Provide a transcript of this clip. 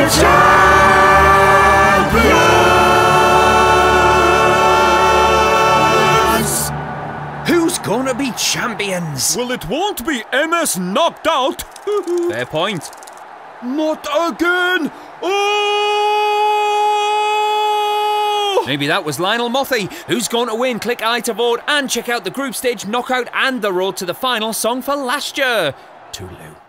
Who's gonna be champions? Well, it won't be MS knocked out. Fair point. Not again! Oh! Maybe that was Lionel Mothy. Who's going to win? Click I to vote and check out the group stage knockout and the road to the final song for last year. Toodaloo.